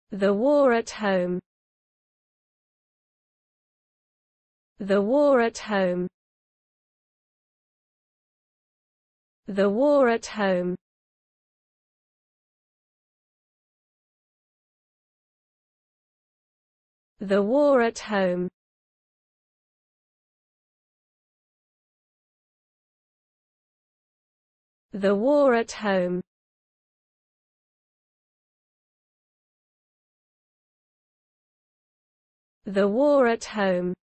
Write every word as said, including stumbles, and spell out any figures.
The war at home. The war at home. The war at home. The war at home. The war at home. The war at home.